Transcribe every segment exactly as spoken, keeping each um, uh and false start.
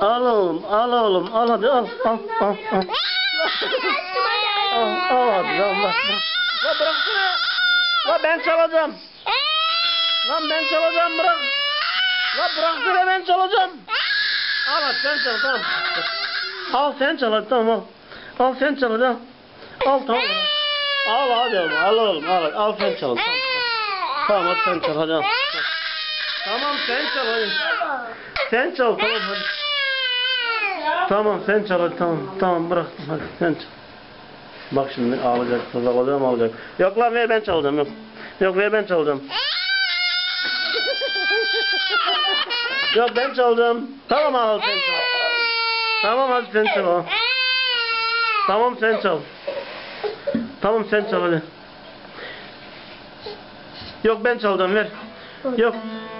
Al oğlum, al oğlum, al hadi al, al, al, al. Al, al hadi, lan bak. La bıraksana. La ben çalacağım. Lan ben çalacağım, bırak. La bıraksana, ben çalacağım. Al hadi sen çal, tamam. Al sen çal hadi, tamam al. Al sen çal hadi al. Al tamam. Al hadi oğlum, al oğlum, al, al sen çal, tamam. Tamam hadi sen çal, hadi al. Tamam sen çal hadi. Sen çal, tamam hadi. Tamam sen çal hadi, tamam. Tamam bıraktım hadi sen çal. Bak şimdi ağlayacak, kız alacağım alacak. Yok lan ver ben çalacağım, yok. Yok ver ben çalacağım. Yok ben çalacağım. Tamam al sen çal. Tamam hadi sen çal. Tamam sen çal. Tamam sen çal hadi. Yok ben çalacağım, ver. Yok.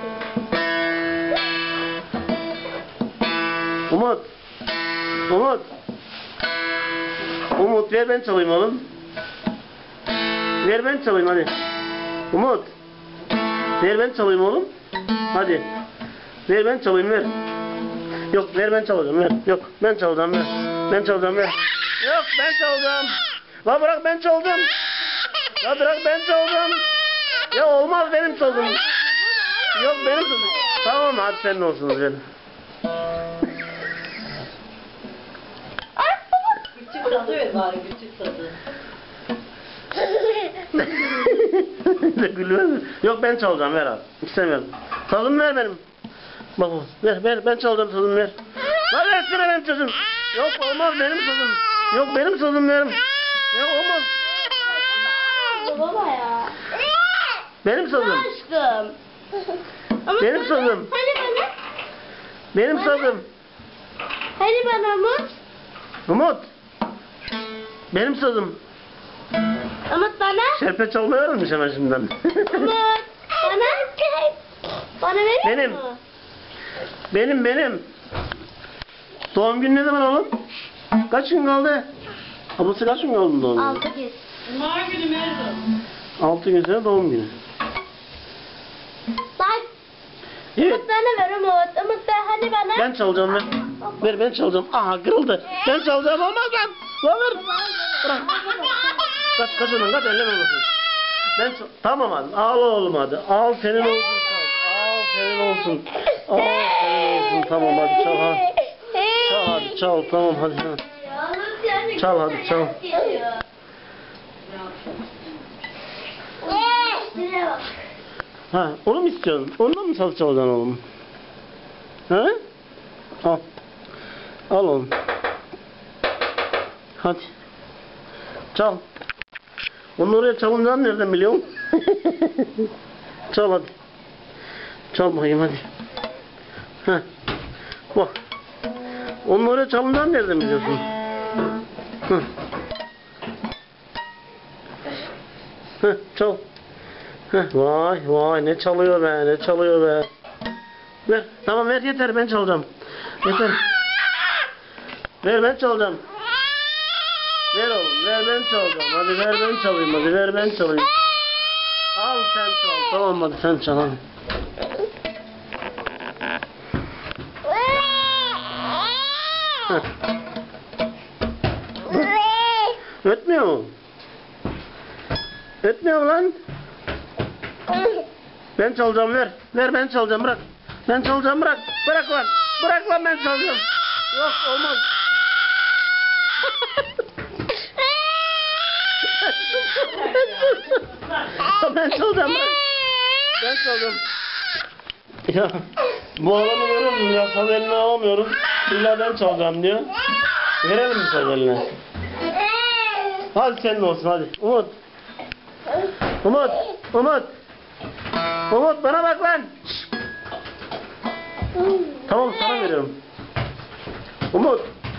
Umut. Umut. Umut ver ben çalayım oğlum. Ver ben çalayım hadi. Umut. Ver ben çalayım oğlum. Hadi. Ver ben çalayım, ver. Yok ver ben çalacağım, ver. Yok ben çalacağım, ver. Ben çalacağım, ver. Yok ben çalacağım. La bırak ben çalacağım. La bırak ben çalacağım. Ya olmaz benim çaldım. Yok benim çaldım. Tamam hadi senin olsun güzel. Küçük tadı ver bari, küçük tadı. Gülmez mi? Yok ben çalacağım, ver abi. İstemiyorum. Tadımı ver benim. Bak ver ver ben çalacağım, tadımı ver. Lan versene benim çocuğum. Yok olmaz benim çocuğum. Yok benim çocuğum verim. Yok olmaz. Baba ya. Benim çocuğum. Aşkım. Ama Benim sana- çocuğum. Hani bana? Benim çocuğum. Hani bana mı? Umut. Benim çocuğum. Umut bana? Şerpe çalmayı öğrenmiş hemen şimdiden. Umut bana? Bana veriyor Benim. mu? Benim benim. Doğum günü ne zaman oğlum? Kaç gün kaldı? Ablası kaç gün kaldı doğum günü? Altı gün. Cuma günü Merdan. Altı gün sonra doğum günü. Bak. Evet. Umut bana ver Umut. Umut ver hani bana? Ben çalacağım ben. Ver ben çalacağım. Aha kırıldı. Ben çalacağım, olmaz lan. Lan ver. Bırak. Kaç kaç ondan kaç, elleme olmasın. Ben çal- tamam hadi. Al oğlum hadi. Al senin olsun. Al senin olsun. Al senin olsun. Tamam hadi çal ha. Çal hadi çal, tamam hadi. Ha. Çal hadi çal. Ha, onu mu istiyorsun? Ondan mı saz çalacaksın oğlum? Ha? Al. Al oğlum. Hadi. Çal. Onu oraya çalınacağını nereden biliyorsun? Çal hadi. Çal bakayım hadi. Heh. Bak. Onun oraya çalınacağını nereden biliyorsun? Heh. Heh, çal. Heh, vay vay ne çalıyor be, ne çalıyor be. Ver, tamam ver yeter, ben çalacağım. Yeter. Ver ben çalacağım. Ver oğlum, ver ben çalacağım. Hadi ver ben çalayım, hadi ver ben çalayım. Al sen çal, tamam hadi sen çal hadi. Heh. Ötmüyor mu? Ötmüyor mu lan? Ben çalacağım, ver. Ver ben çalacağım, bırak. Ben çalacağım, bırak. Bırak lan. Bırak lan, ben çalacağım. Yok olmaz. Ben çalacağım, bırak. Ben çalacağım. Ya bu adamı görüyor musun ya? Saz eline alamıyorum. İlla ben çalacağım diyor. Verelim mi saz eline? Hadi senin olsun hadi. Umut. Umut. Umut. Umut bana bak lan. Tamam sana veriyorum. Umut.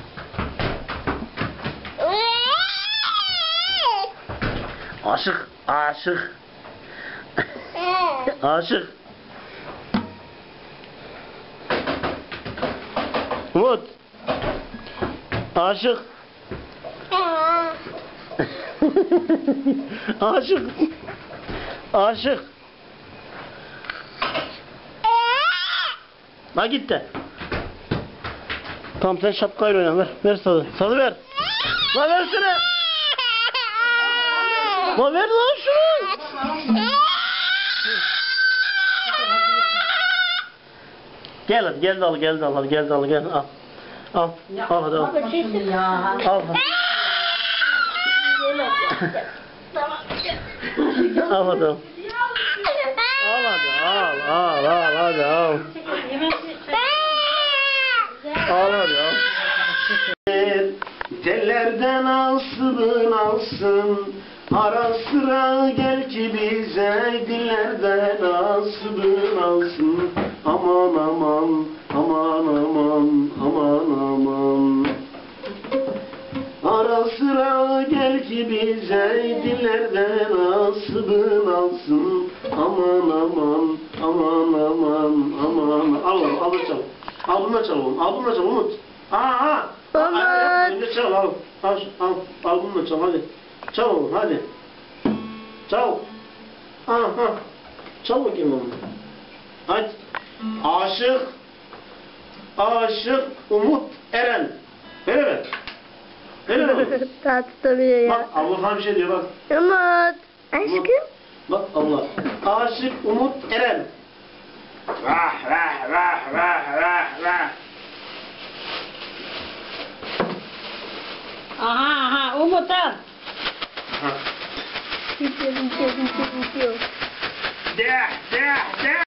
Aşık. Aşık. Aşık. Umut. Aşık. Aşık. Aşık. Ha gitti. Tamam sen şapkayla oyna ver. Ver sadı. Sadı ver. La versene. La ver lan şunu. Gel hadi gel de al gel de al hadi gel de al gel al. Al. Al hadi al. Baba çektim. Ya. Al hadi. Tamam. Al hadi al. Al hadi al al al hadi al. Al hadi al. Tellerden alsın alsın. Ara sıra gel ki bize dillerden alsın alsın. Aman aman aman aman aman aman. Ara sıra gel ki bize dillerden alsın alsın. Aman aman aman aman aman. Al oğlum al da çal. Al bunu da çal oğlum. Al bunu da çal Umut. Aa aa. Umut. Önce çal al. Al al. Al bunu da çal hadi. Çal oğlum hadi. Çal. Aha. Çal bakayım onu. Hadi. Aşık. Aşık Umut Eren. Böyle mi? Böyle mi? Daha tutamıyor Bak ya. abla sana bir şey diyor bak. Umut. Aşkım. Bak abla. Aşık Umut Eren. Vah vah vah vah vah vah. Aha aha Umut al. Ha. Bitiyor bitiyor bitiyor bitiyor. De de de.